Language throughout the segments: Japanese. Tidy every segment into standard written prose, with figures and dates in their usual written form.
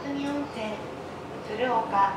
見温泉鶴岡。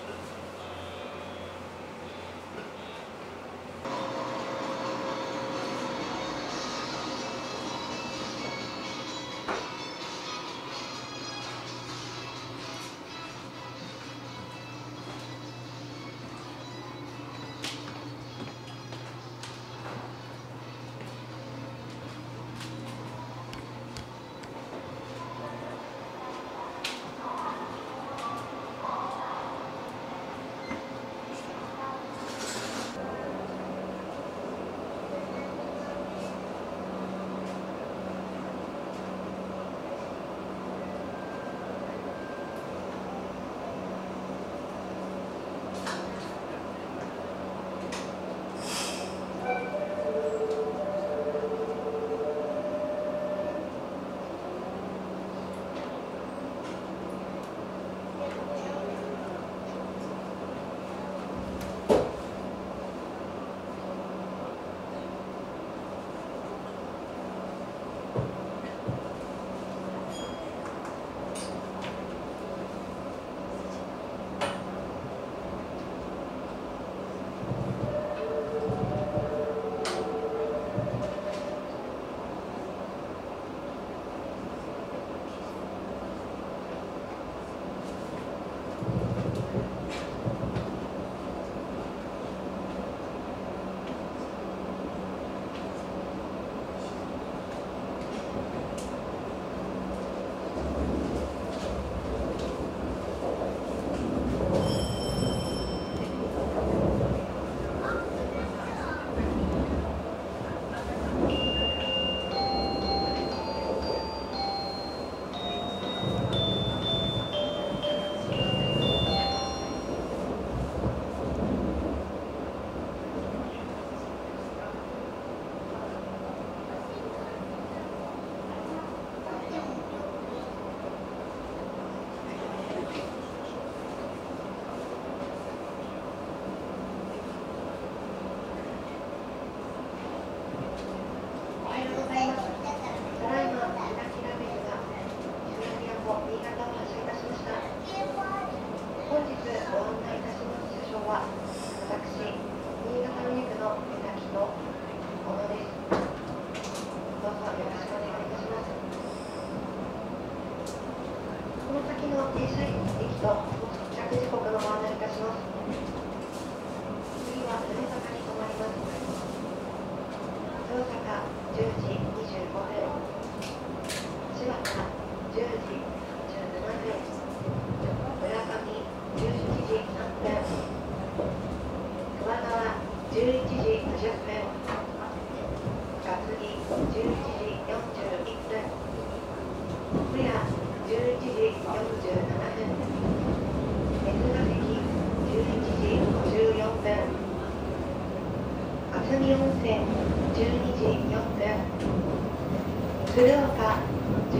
鶴岡12時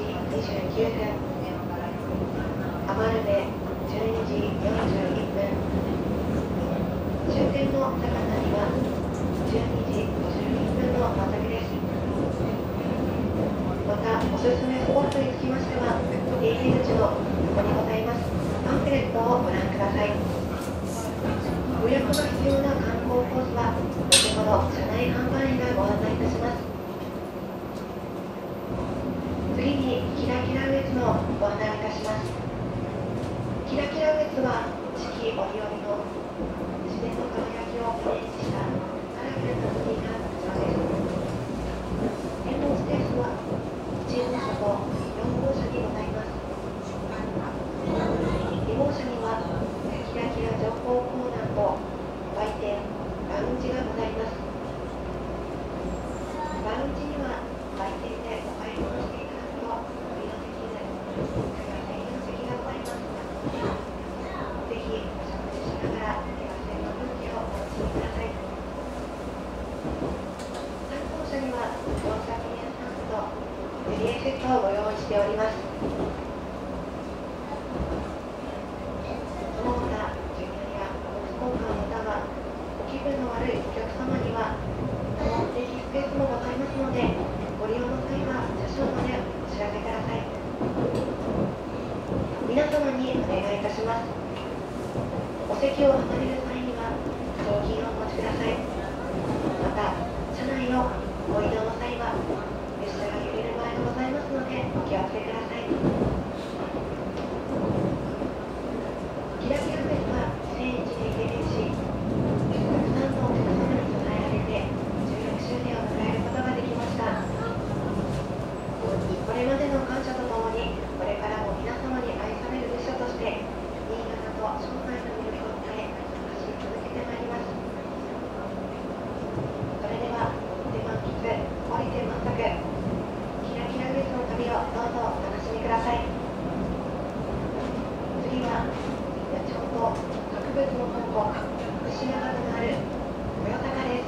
29分、余部12時41分、終点の高谷は12時51分のまたぎです。また、おすすめスポットにつきましては、出入り口の横にございますパンフレットをご覧ください。ご予約が必要な観光コースは、後ほど車内販売員がご案内いたします。次にキラキラウエツのご案内をいたします。キラキラウエツは四季折々の自然の輝きをイメージしたカラフルな海が特徴です。展望スペースは1号車と4号車にございます。2号車にはキラキラ情報コーナーと売店、ラウンジがございます。ラウンジには売店でお買い物していただくと無料席で専用席がございますが、ぜひお食事しながら沿線の風景をお楽しみください。3号車には乗車記念スタンプと塗り絵セットをご用意しております。その他、授乳やおむつ交換またはお気分の悪いお客様には多目的スペースもございますので、ご利用の際は車掌までお知らせください。 様にお願いいたします。お席を離れる際には送金をお持ちください。また、車内をご移動の際は列車が揺れる場合がございますのでお気をつけください。キラキラフェスは2001年にデビューし、たくさんのお客様に支えられて16周年を迎えることができました。これまでの感謝とともに、これからも皆様に愛される列車として、新潟と生涯の魅力を伝え、走り続けてまいります。それでは、乗って満喫、降りて満足、キラキラウエスの旅をどうぞお楽しみください。次は、八千穂と博物の本校、福島がのある豊高です。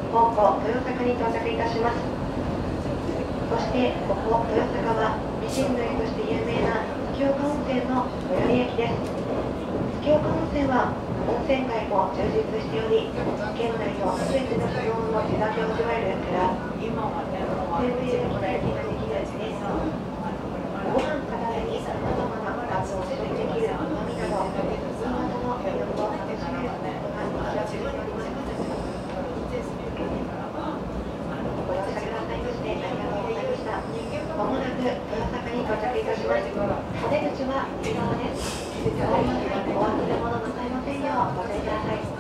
宝庫豊坂に到着いたします。そしてここ豊坂は美人類として有名な月岡温泉の最寄り駅です。月岡温泉は温泉街も充実しており、県内の全ての食用の地酒を味わえるから天然の機内ができるです。ご飯からにさまざまなカツを使用できるうまみなど新潟の魅力を楽しめることが人気を集めております。ご乗車くださいましてありがとうございました。まもなく豊坂に到着いたします。お出口は右側です。お忘れ物なさいませんようご注意ください。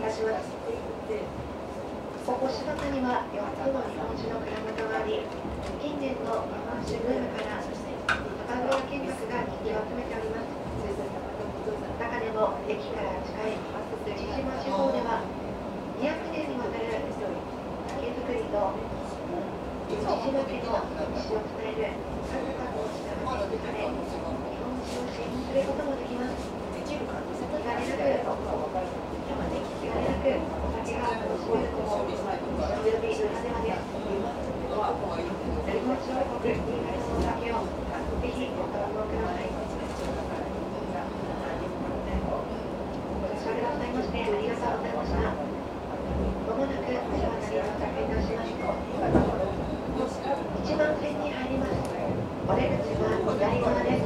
たします。ここ柴田には4つの日本酒の蔵元があり、近年の日本酒ブームから酒蔵見学が人気を集めております。中でも駅から近い父島地方では200年にわたる酒造りと父島家の歴史を伝える数々の品が展示され、日本酒を試飲することもできます。気兼ねなくお酒が楽しめるともおよびならではです。日本酒王国新潟のお酒をぜひご堪能ください。お越しくださいましてありがとうございました。まもなく柴田に到着いたします。1番線に入ります。お出口は左側です。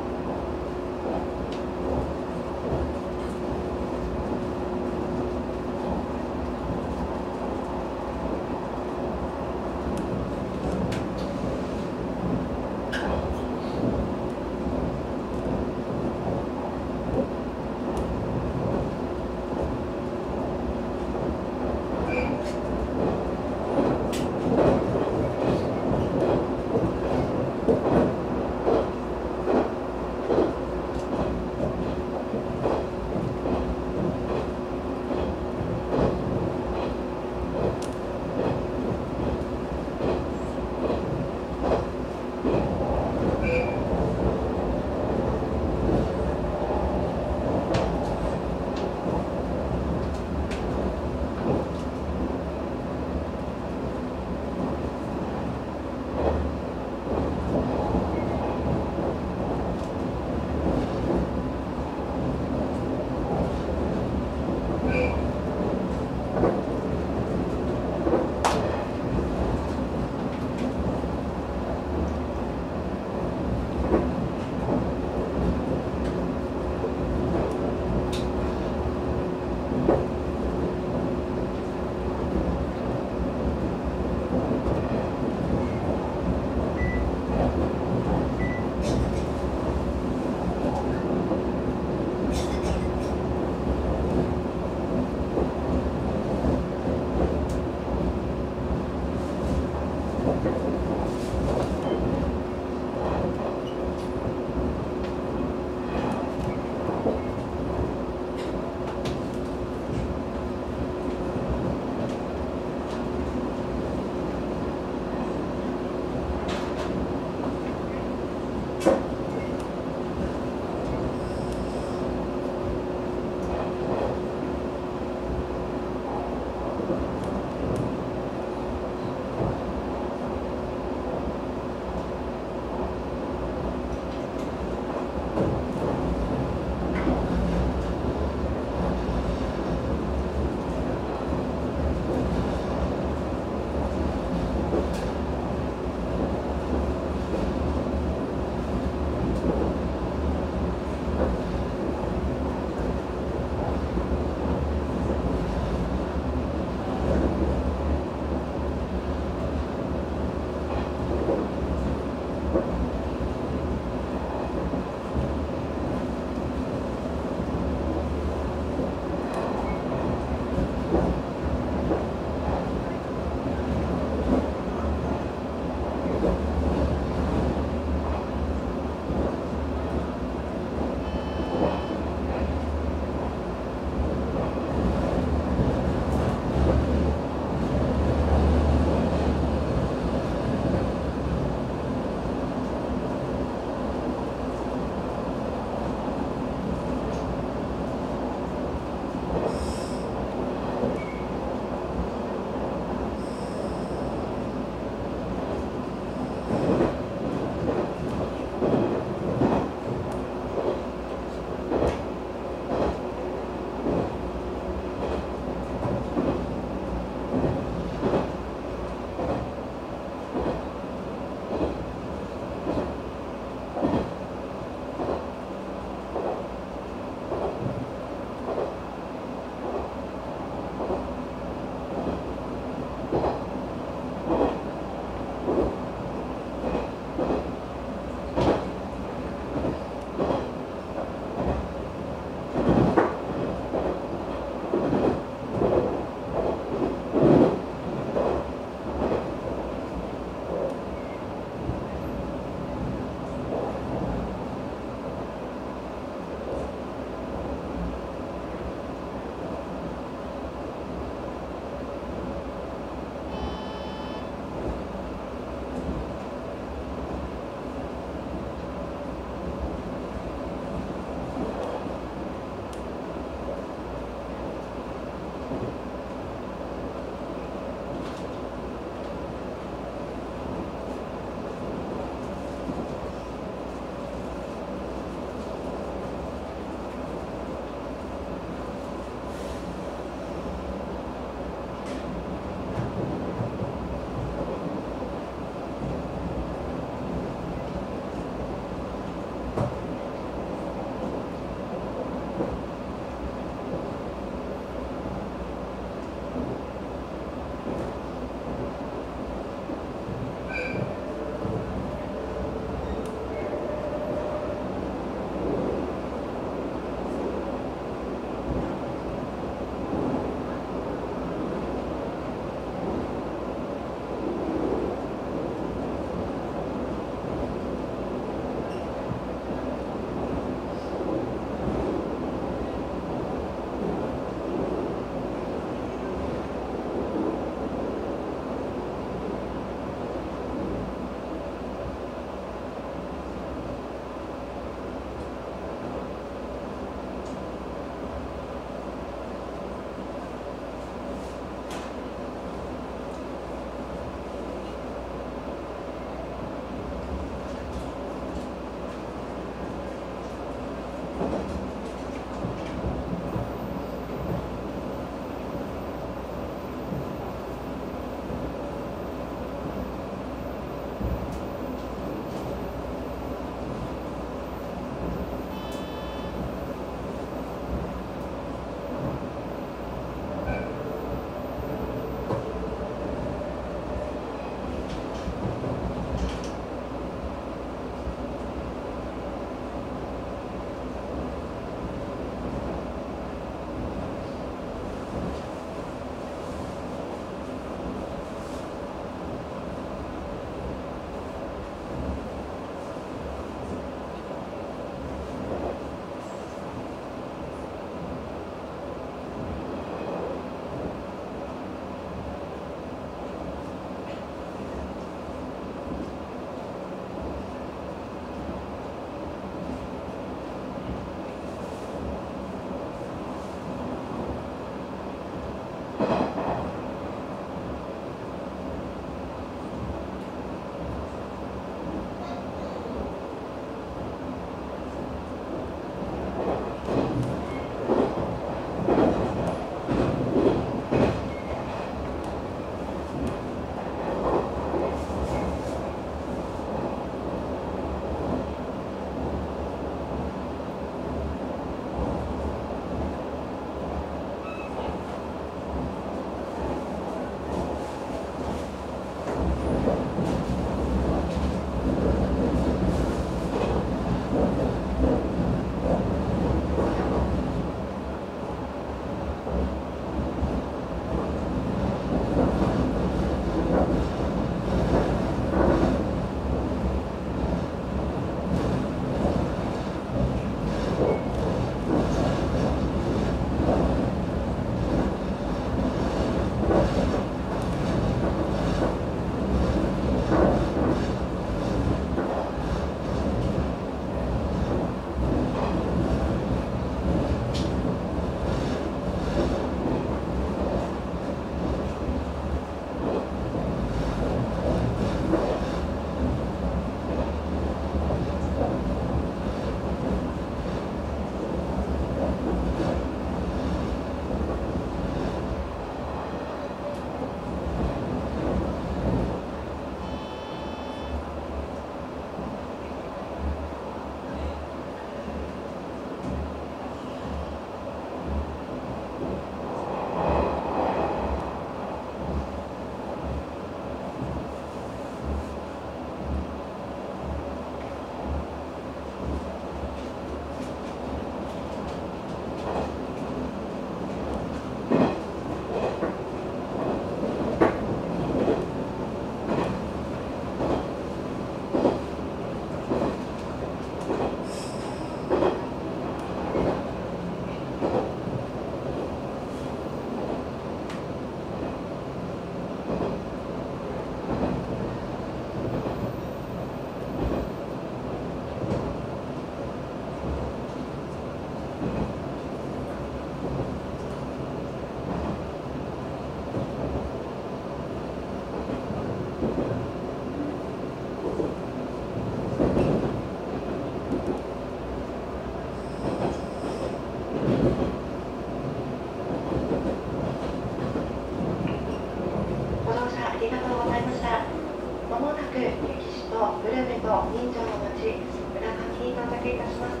ご乗車ありがとうございました。まもなく歴史とグルメと人情の街、村上に到着いたします。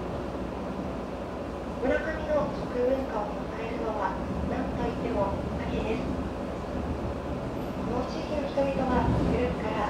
村上の食文化を支えるのは何といっても鮭です。この地域の人々は古くから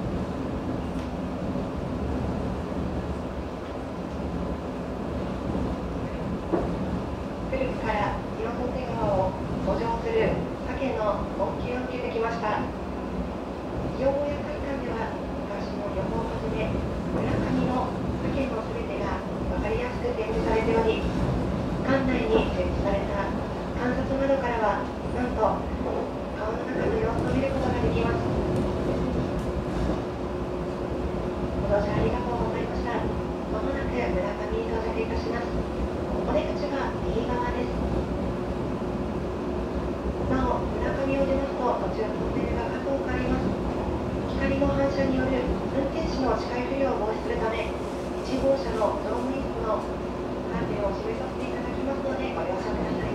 清瀬川を遡上する鮭の恩恵を受けてきました。養護や会館では昔の予報をはじめ村上の鮭のすべてが分かりやすく展示されており、館内に設置された観察窓からはなんと川の中の様子を見ることができます。ご乗車ありがとうございました。まもなく村上に到着いたします。お出口は右側です。なお、村上を出ますと途中トンネルが数多くあります。光の反射による運転士の視界不良を防止するため、1号車の乗務員室のカーテンを閉めさせていただきますのでご了承ください。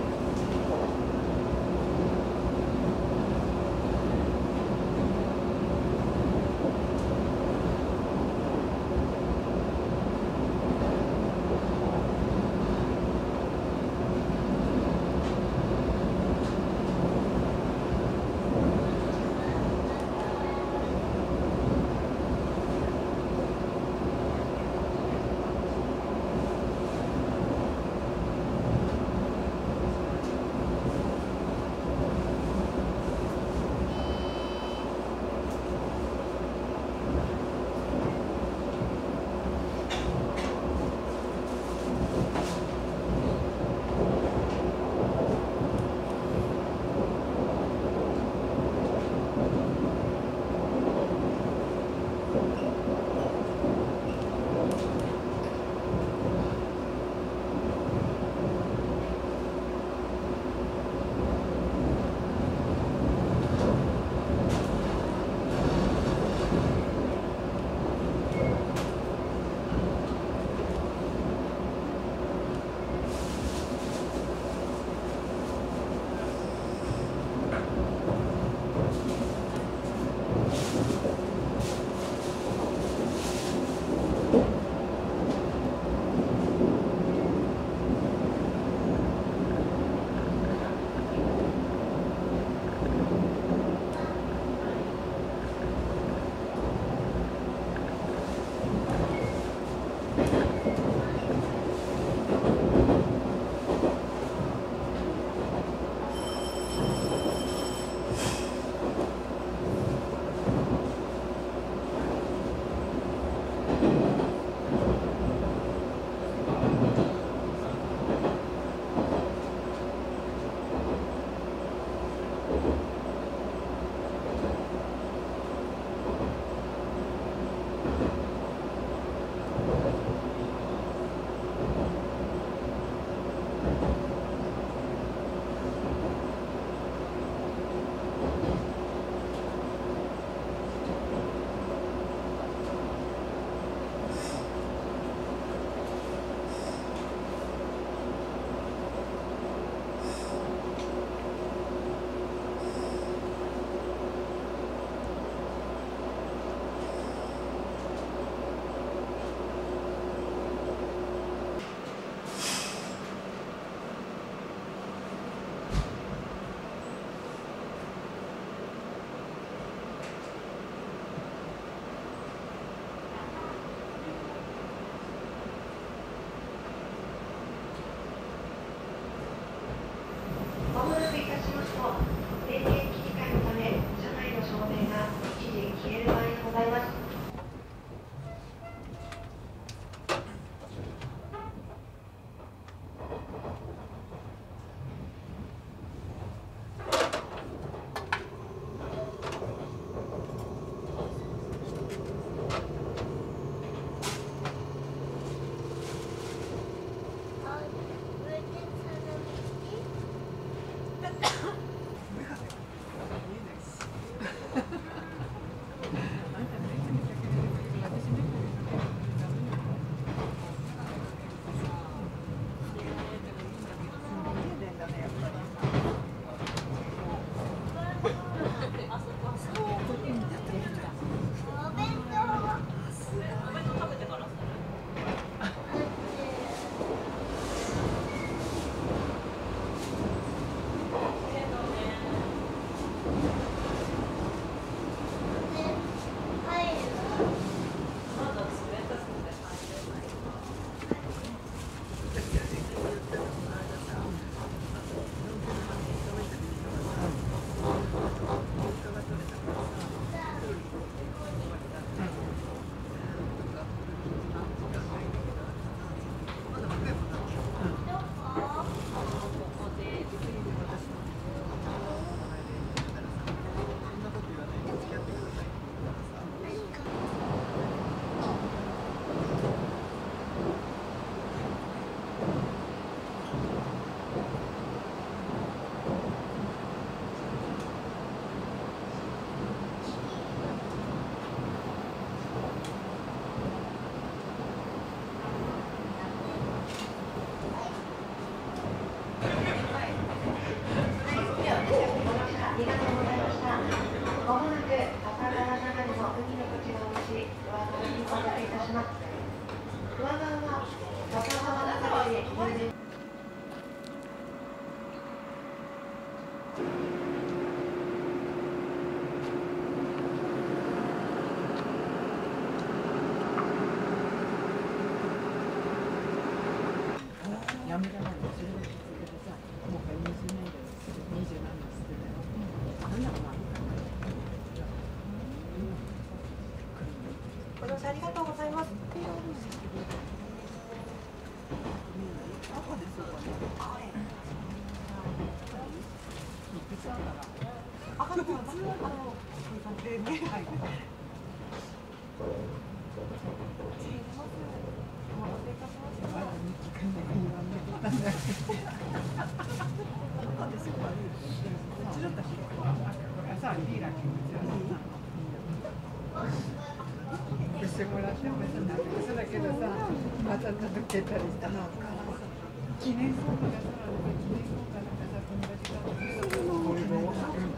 してもらってもそうだけどさ、また届けたりしたの。記念総会がさ、記念総会なんかさ、友達がこれも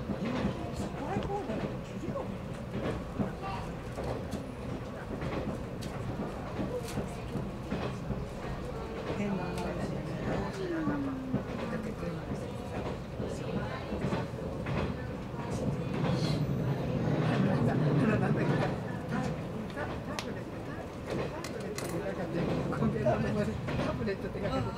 変な話だよね。タブレットって書かれてる。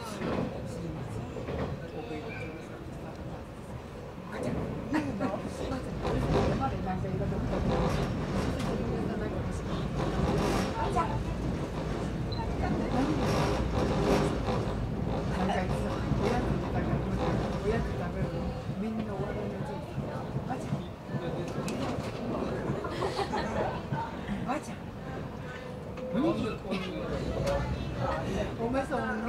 お前そう大丈夫。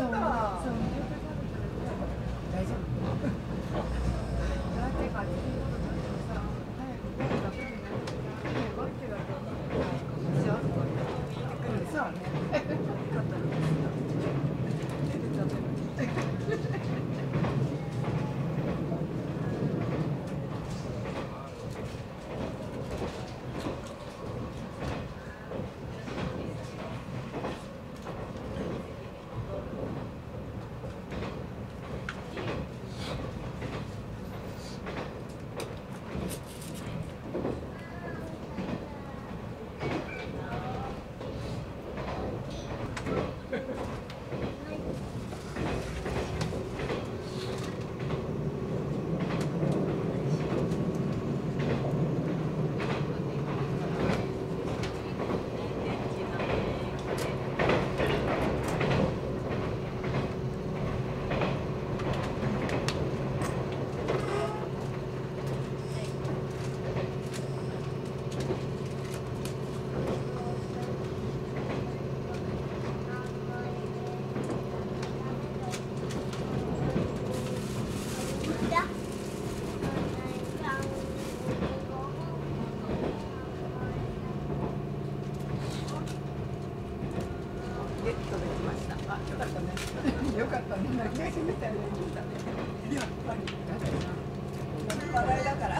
よかったね。夏休みみたいなの見たね。やっぱり。笑いだから。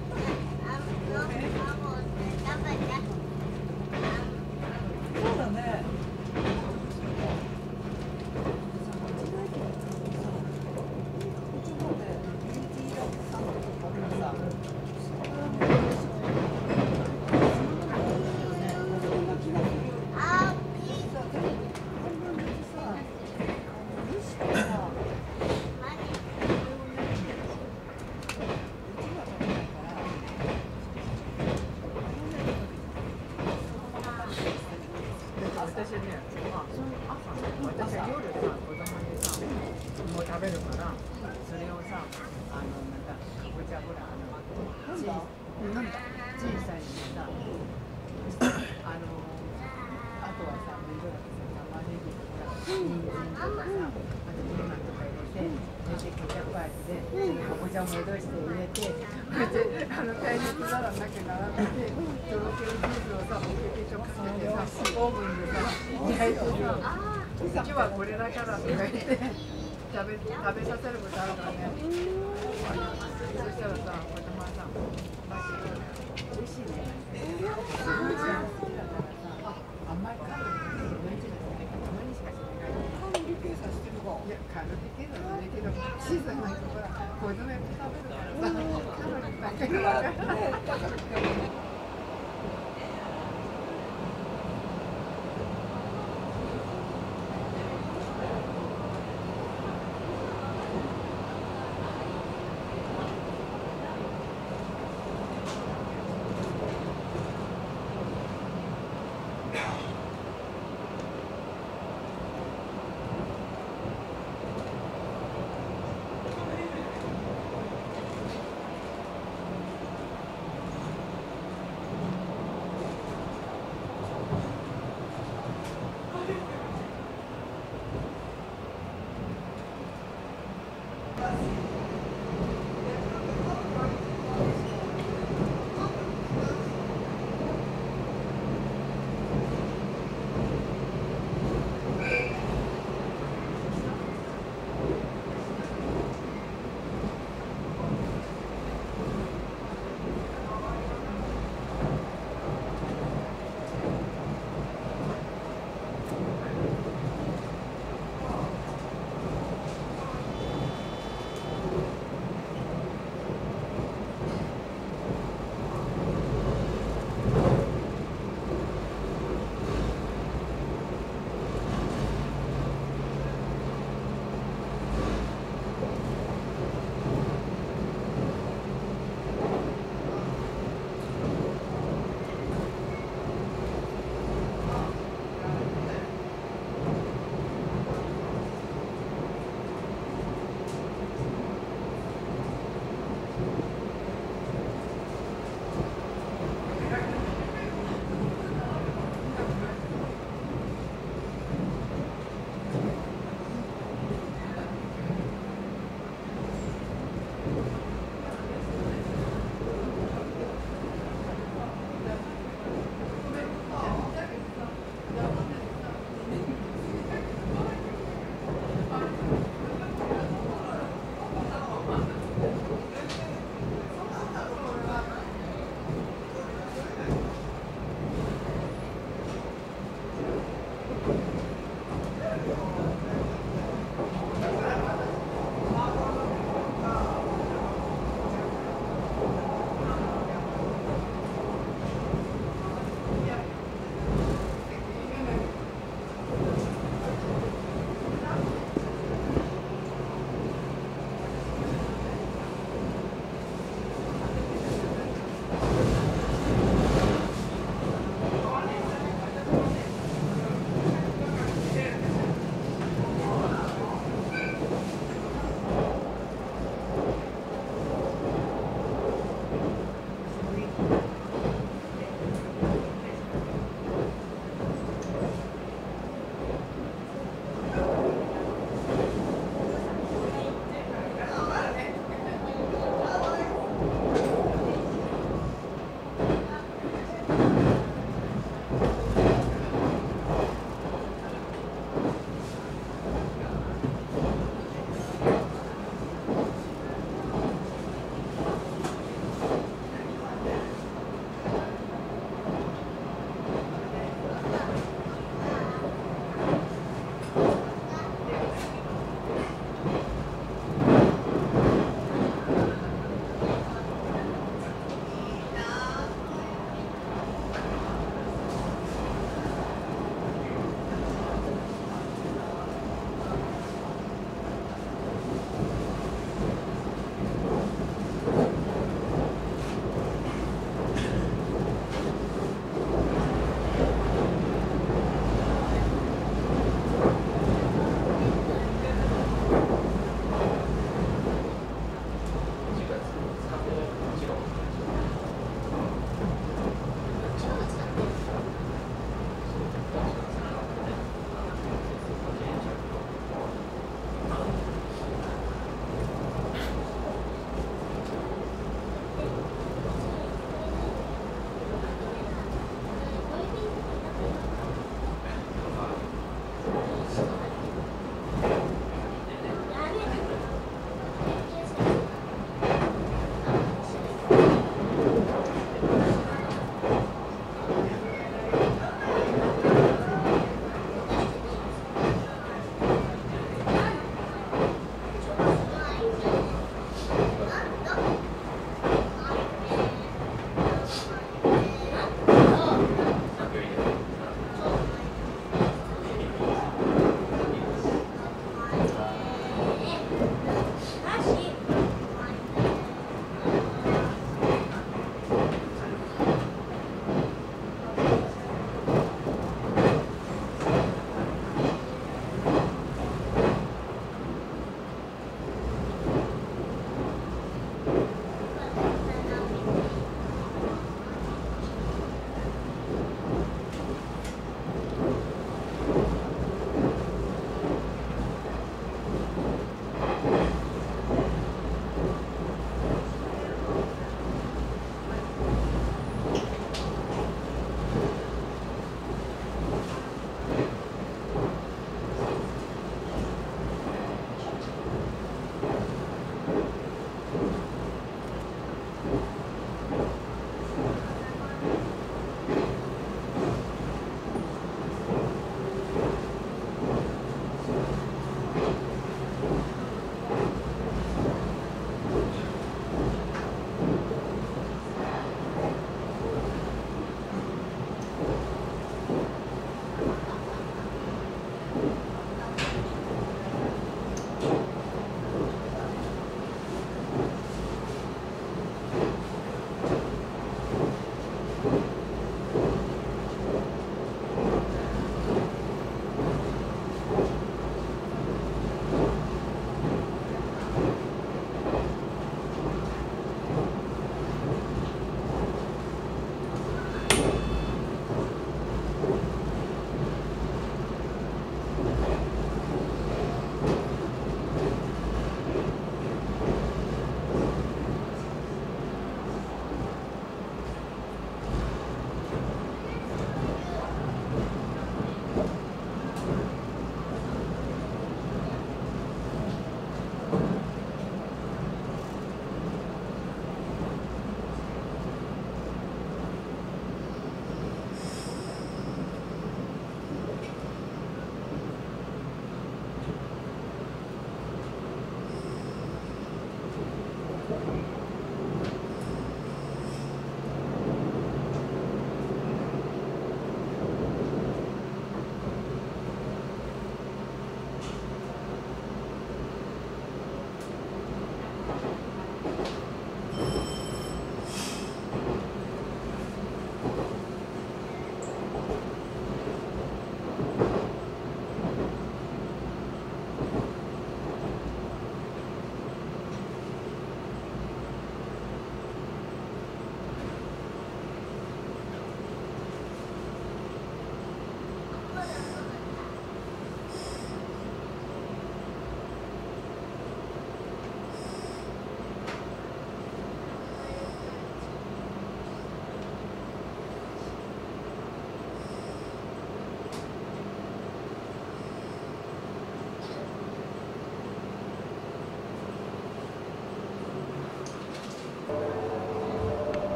そうだね。私ね、私は夜さ、子供にさ、もう食べるから、それをさ、なんか、かぼちゃほら、小さいにさ、あとはさ、面倒だけさ、玉ねぎとか、人参とかさ、あとピーマンとか入れて、ケチャップ味で、かぼちゃを戻して入れて、耐熱皿の中に並べて、とろけるチーズをさ、ボケケチョかけてさ、オーブンでさ、焼いてさ、今日はこれだからとか言って、食べさせることあるからね。そしたらさ、子供はさ、美味しいね。すごいじゃん。甘いカロリーって、たまにしかしないから。カロリー計算してるか。いや、カロリー計算じゃないけど、チーズなんかほら、子供やっぱ食べるからさ、カロリーだけが。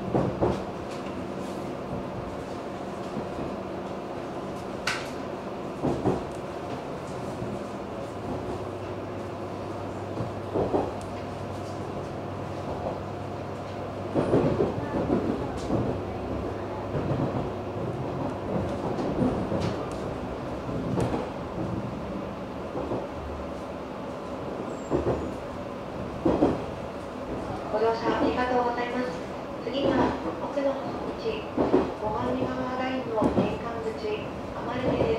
ご乗車ありがとうございます。次は奥の細道、最上川ラインの玄関口、余目です。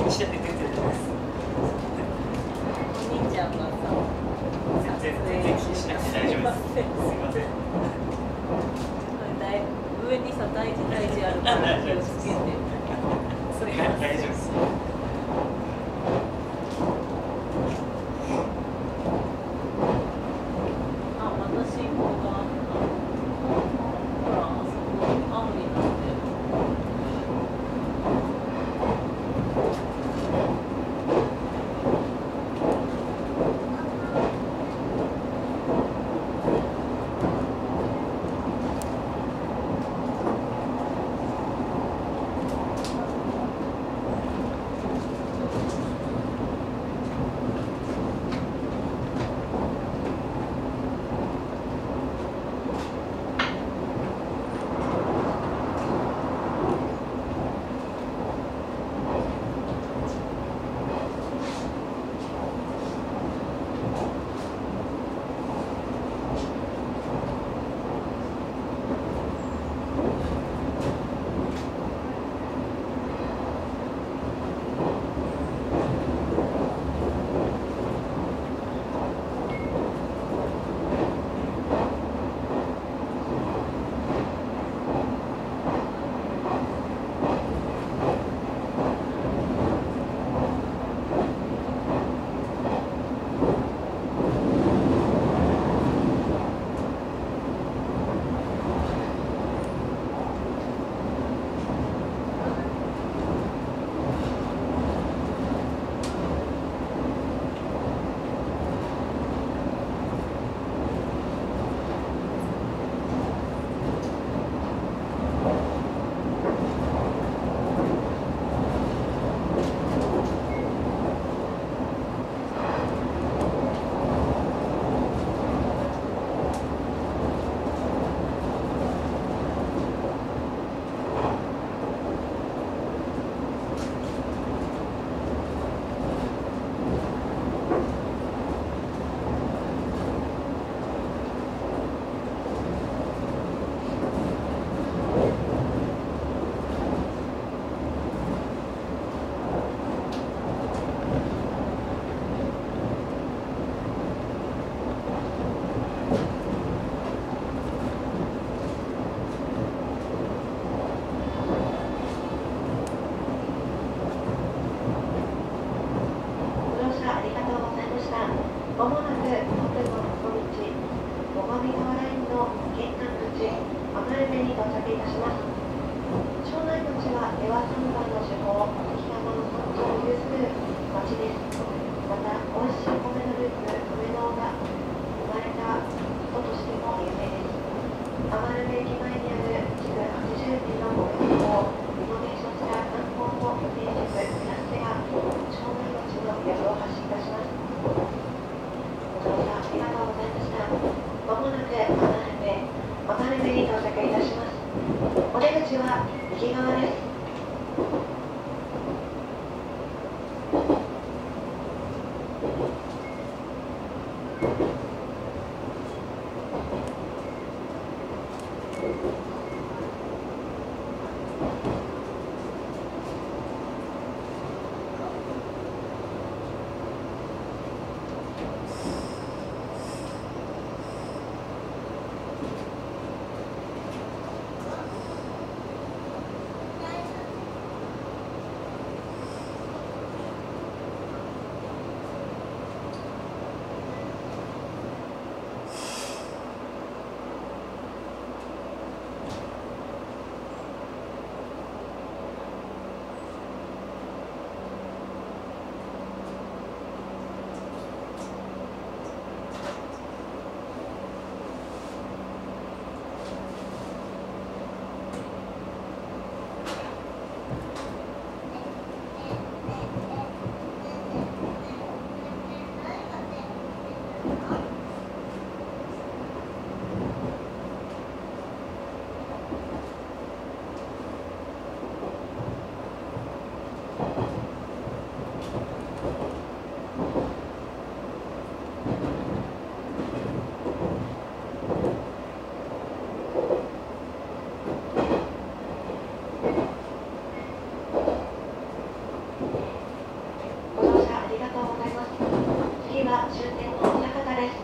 気にしないで全然大丈夫です。 お兄ちゃんがさ、 全然気にしなくて大丈夫です。すいません。 上にさ、大事あるから気をつけて。 それが大丈夫です。 あ、また信号があった。ほら、あそこ青になってる。 まもなくホテルの小道、最上川ラインの玄関口、余目に到着いたします。庄内町は出羽三番の主峰、関山の山頂を有する町です。また、美味しい米のルーツ、米能が生まれた人としても有名です。余目駅前にある築80年の米能をリノベーションした観光の予定地区、テラステが庄内町の魅力を発信いたします。ご乗車ありがとうございました。まもなく余目に到着いたします。お出口は右側です。 次は終点の大阪です。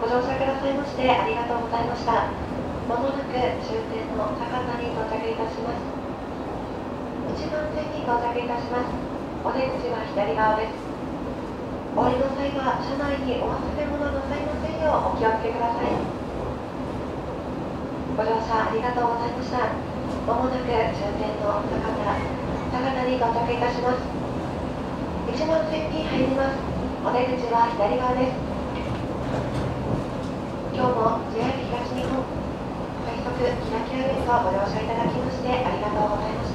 ご乗車くださいましてありがとうございました。まもなく終点の高田に到着いたします。1番線に到着いたします。お出口は左側です。お降りの際は車内にお忘れ物なさいませんようお気をつけください。ご乗車ありがとうございました。まもなく終点の高田に到着いたします。1番線に入ります。お出口は左側です。今日も JR 東日本快速キラキラ列をご乗車いただきましてありがとうございました。